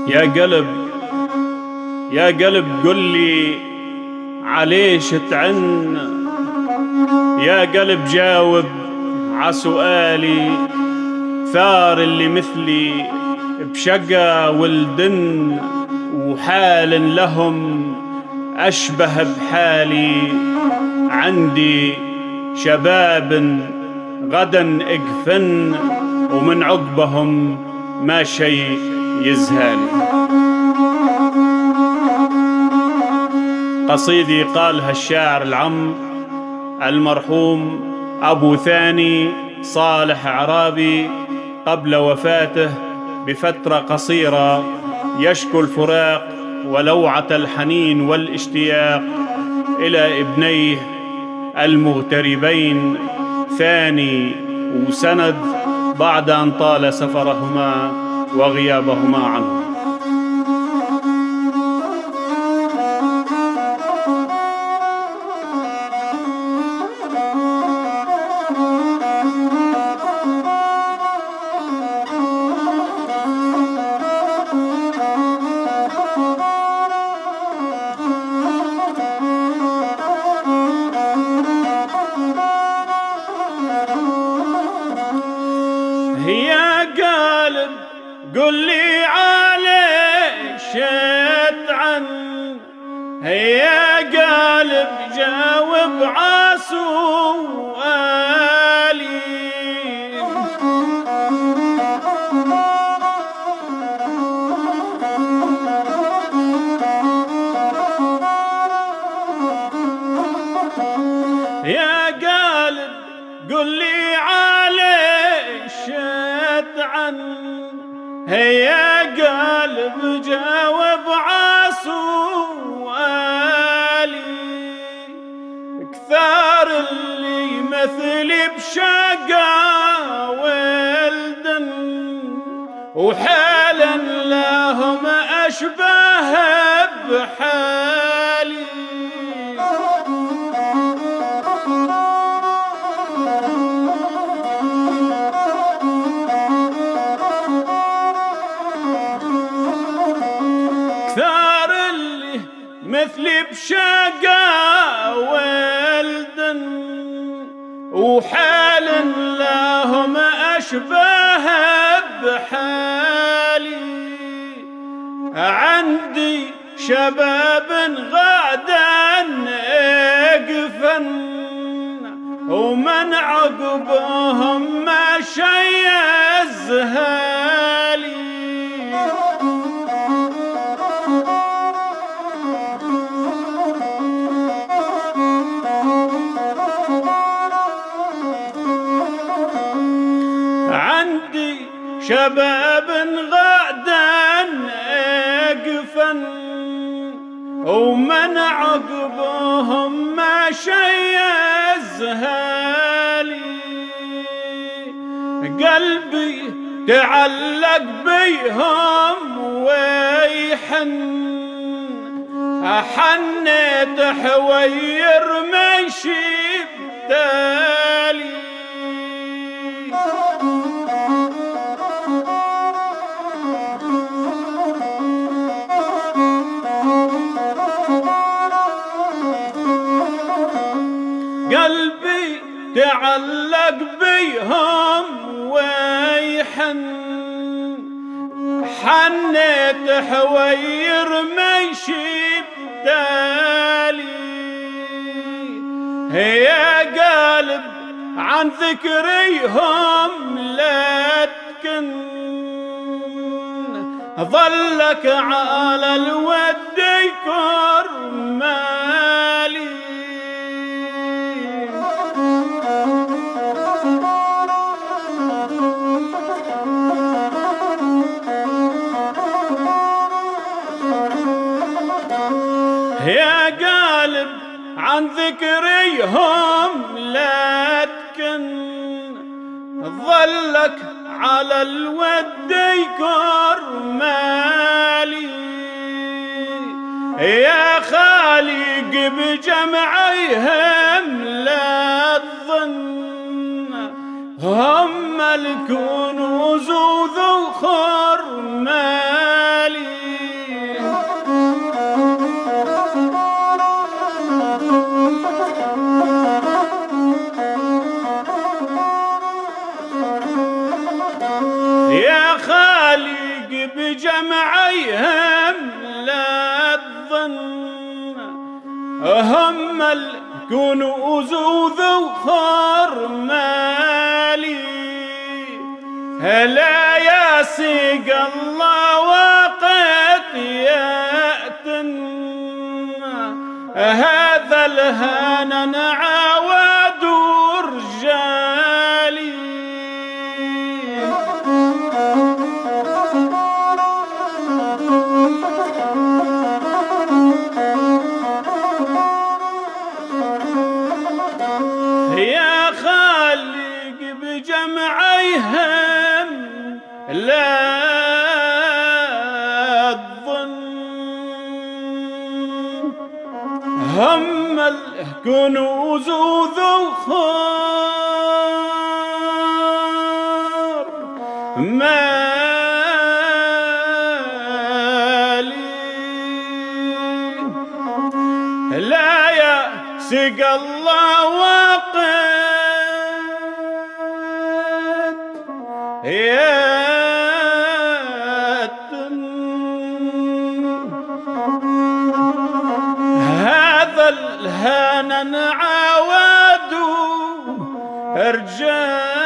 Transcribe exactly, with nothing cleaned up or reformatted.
يا قلب يا قلب قل لي عليش تعن، يا قلب جاوب عسؤالي. ثار اللي مثلي بشقا ولدن، وحال لهم أشبه بحالي. عندي شباب غدا اقفن، ومن عقبهم ما شي يزهالي. قصيدي قالها الشاعر العم المرحوم أبو ثاني صالح عرابي قبل وفاته بفترة قصيرة، يشكو الفراق ولوعة الحنين والاشتياق إلى ابنيه المغتربين ثاني وسند، بعد أن طال سفرهما وغيابهما عنه. يا قلب قل لي عليش تعن، يا قلب جاوب عسؤالي. يا قلب قل لي عليش تعن، يا قلب جاوب عسؤالي. كثار اللي مثلي بشقا ولدن، وحالا لهم أشبه بحالي. كثار اللي مثلي بشقا ولدن، وحال لهم أشبه بحالي. عندي شباب غدا اقفن، ومن عقبهم ما شي يزهالي. عندي شباب غدا اقفن، ومن عقبهم ما شي يزهالي. قلبي تعلق بيهم ويحن، حنيت حوير مشي بتالي. قلبي تعلق بيهم ويحن، حنيت حوير مشي بتالي. يا قلب عن ذكريهم لا تكن، ظلك على الود يكرمالي. يا قلب عن ذكريهم لا تكن، ظلك على الود يكرمالي. يا خالق بجمعيهم لا تظن، هم الكنوز وذو خرمالي. هم الكنوز ذخر مالي هلا يا سيق الله وقد يأتنا هذا الهنا عواد رجالي يا خالق بجمعيهم لا تظن هم الكنوز ذخر مالي لا يأسق الله وقد يأتن هذا الهنا عواد رجال